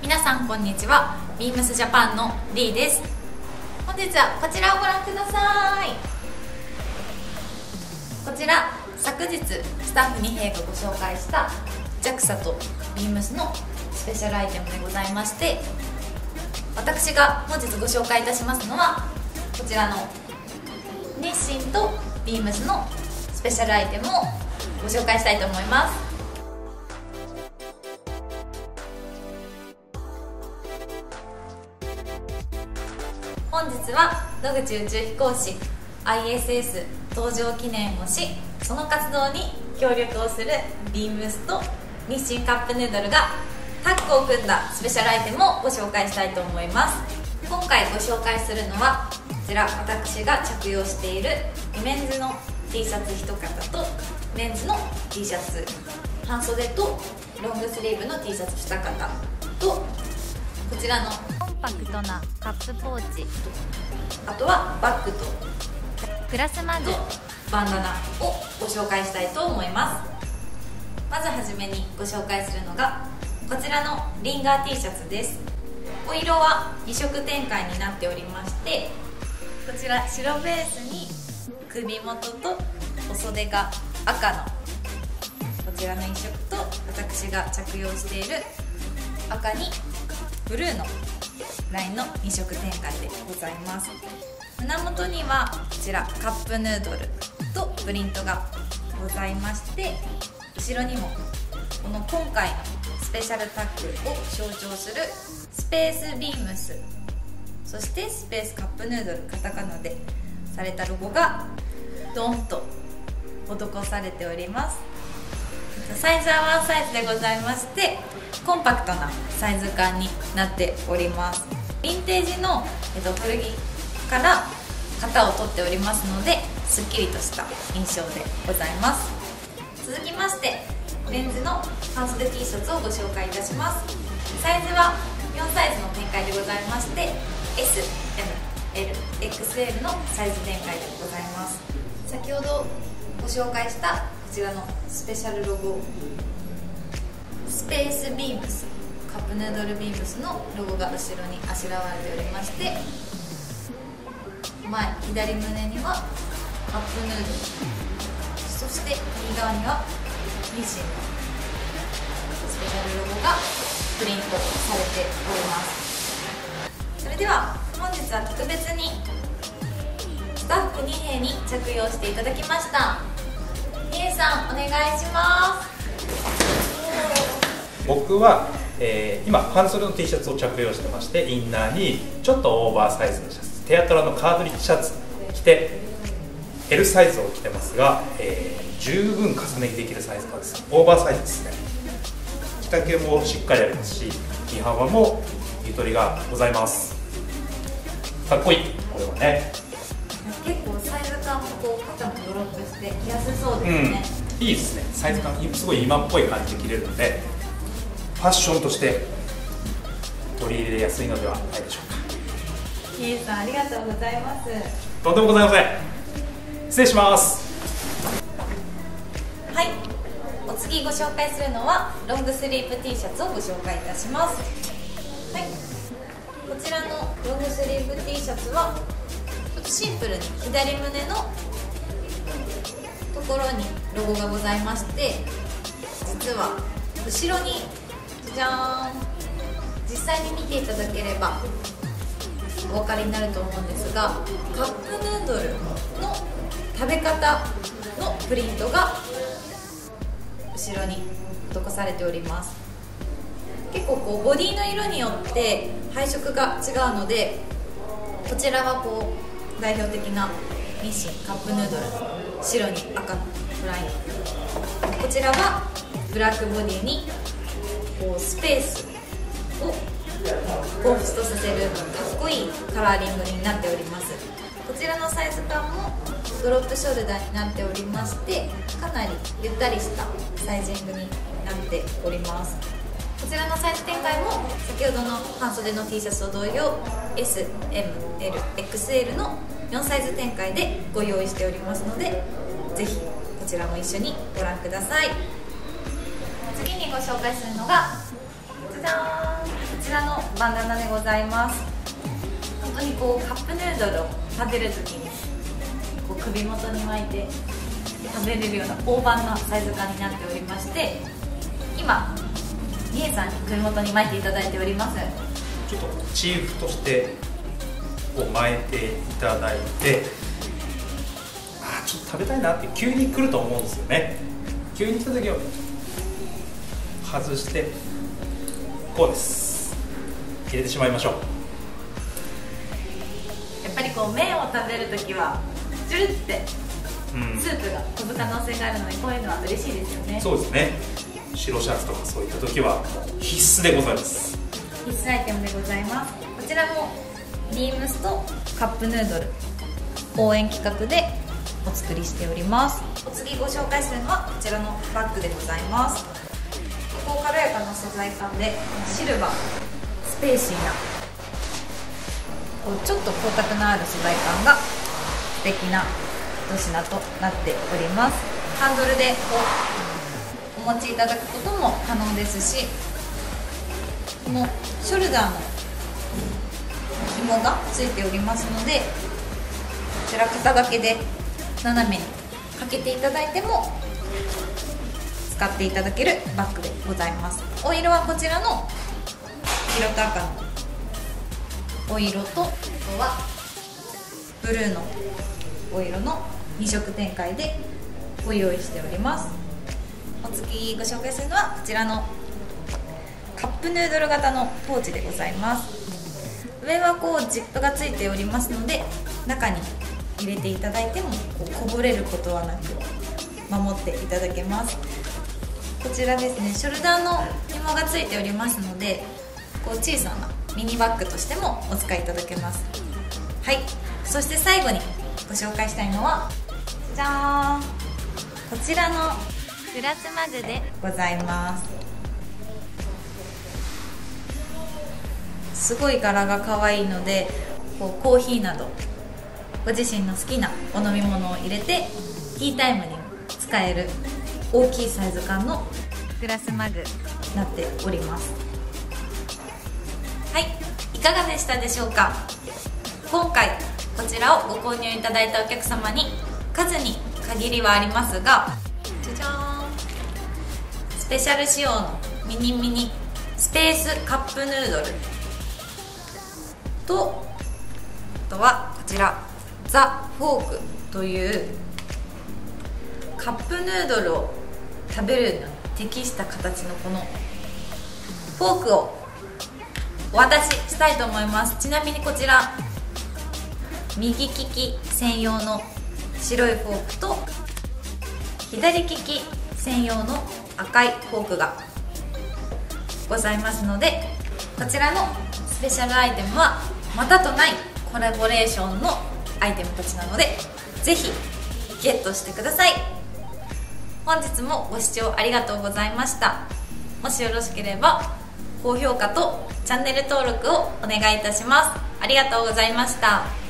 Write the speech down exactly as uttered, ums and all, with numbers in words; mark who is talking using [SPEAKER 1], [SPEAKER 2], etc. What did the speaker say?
[SPEAKER 1] 皆さんこんにちは。ビームスジャパンのリーです。本日はこちらをご覧ください。こちら昨日スタッフにへいがご紹介した ジャクサ とビームスのスペシャルアイテムでございまして、私が本日ご紹介いたしますのはこちらの日清とビームスのスペシャルアイテムをご紹介したいと思います。本日は野口宇宙飛行士 アイエスエス 登場記念をし、その活動に協力をするビームスと日清カップヌードルがタッグを組んだスペシャルアイテムをご紹介したいと思います。今回ご紹介するのはこちら、私が着用しているメンズの T シャツ一型とメンズの T シャツ、半袖とロングスリーブの T シャツ二型と、こちらの
[SPEAKER 2] コンパクトなカップポーチ、
[SPEAKER 1] あとはバッグと
[SPEAKER 2] プラスマグ、
[SPEAKER 1] バンダナをご紹介したいと思います。まずはじめにご紹介するのがこちらのリンガー T シャツです。お色はに色展開になっておりまして、こちら白ベースに首元とお袖が赤のこちらのいっ色と、私が着用している赤にブルーのラインのに色展開でございます。胸元にはこちらカップヌードルとプリントがございまして、後ろにもこの今回のスペシャルタッグを象徴するスペースビームス、そしてスペースカップヌードルカタカナでされたロゴがドンと施されております。サイズはワンサイズでございまして、コンパクトなサイズ感になっております。ヴィンテージの、えっと、古着から型を取っておりますので、すっきりとした印象でございます。続きましてメンズの半袖 T シャツをご紹介いたします。サイズはよんサイズの展開でございまして、 エス、エム、エル、エックスエル のサイズ展開でございます。先ほどご紹介したこちらのスペシャルロゴ、スペースビームス、カップヌードルビームスのロゴが後ろにあしらわれておりまして、前左胸にはカップヌードル、そして右側には日清のスペシャルロゴがプリントされております。それでは本日は特別にスタッフにへいに着用していただきました。にへいさんお願いします。
[SPEAKER 3] 僕は、えー、今半袖の T シャツを着用してまして、インナーにちょっとオーバーサイズのシャツ、テアトラのカートリッジシャツ着て エル サイズを着てますが、えー、十分重ね着できるサイズ感です。オーバーサイズですね。着丈もしっかりありますし、身幅もゆとりがございます。かっこいい。これはね、
[SPEAKER 1] 結構サイズ感もこう肩もドロップして着やすそうですね、
[SPEAKER 3] うん、いいですね。サイズ感すごい今っぽい感じで着れるので、ファッションとして取り入れやすいのではないでしょうか。
[SPEAKER 1] ひえさんありがとうございます。
[SPEAKER 3] とんでもございません。失礼します。
[SPEAKER 1] はい、お次ご紹介するのはロングスリーブ T シャツをご紹介いたします。はい、こちらのロングスリーブ T シャツはちょっとシンプルに左胸のところにロゴがございまして、実は後ろにじゃーん、実際に見ていただければお分かりになると思うんですが、カップヌードルの食べ方のプリントが後ろに施されております。結構こうボディの色によって配色が違うので、こちらはこう代表的な日清カップヌードル、白に赤のフライン、こちらはブラックボディにこうスペースを彷彿とさせるかっこいいカラーリングになっております。こちらのサイズ感もドロップショルダーになっておりまして、かなりゆったりしたサイジングになっております。こちらのサイズ展開も先ほどの半袖の T シャツと同様 エス、エム、エル、エックスエル のよんサイズ展開でご用意しておりますので、ぜひこちらも一緒にご覧ください。次にご紹介するのがじゃじゃーん、 ちらのバンダナでございます。本当にこうカップヌードルを食べるときにこう首元に巻いて食べれるような大判なサイズ感になっておりまして、今みえさんに首元に巻いていただいております。
[SPEAKER 3] ちょっとチーフとしてこう巻いていただいて、あーちょっと食べたいなって急に来ると思うんですよね。急に来た時は外してこうです。入れてしまいましょう。
[SPEAKER 1] やっぱりこう麺を食べるときはジュルってスープが飛ぶ可能性があるので、こういうのは嬉しいですよね。
[SPEAKER 3] そうですね。白シャツとかそういった時は必須でございます。
[SPEAKER 1] 必須アイテムでございます。こちらもビームスとカップヌードル応援企画でお作りしております。お次ご紹介するのはこちらのバッグでございます。こう軽やかな素材感でシルバースペーシーなこうちょっと光沢のある素材感が素敵な一品となっております。ハンドルでこうお持ちいただくことも可能ですし、このショルダーの紐がついておりますので、こちら肩掛けで斜めにかけていただいても使っていただけるバッグでございます。お色はこちらの黄色と赤のお色と、あとはブルーのお色のに色展開でご用意しております。お次ご紹介するのはこちらのカップヌードル型のポーチでございます。上はこうジップがついておりますので、中に入れていただいてもこうこぼれることはなく守っていただけます。こちらですね、ショルダーの紐がついておりますので、こう小さなミニバッグとしてもお使いいただけます。はい、そして最後にご紹介したいのはじゃーん、こちらの
[SPEAKER 2] グラスマグで
[SPEAKER 1] ございます。すごい柄が可愛いので、こうコーヒーなどご自身の好きなお飲み物を入れてティータイムにも使える大きいサイズ感の
[SPEAKER 2] グラスマグ
[SPEAKER 1] なっております。はい、いかがでしたでしょうか。今回こちらをご購入いただいたお客様に数に限りはありますが、じゃじゃーん、スペシャル仕様のミニミニスペースカップヌードルと、あとはこちらザ・フォークというカップヌードルを食べるのに適した形のこのフォークをお渡ししたいと思います。ちなみにこちら右利き専用の白いフォークと左利き専用の赤いフォークがございますので、こちらのスペシャルアイテムはまたとないコラボレーションのアイテムたちなので、ぜひゲットしてください。本日もご視聴ありがとうございました。もしよろしければ高評価とチャンネル登録をお願いいたします。ありがとうございました。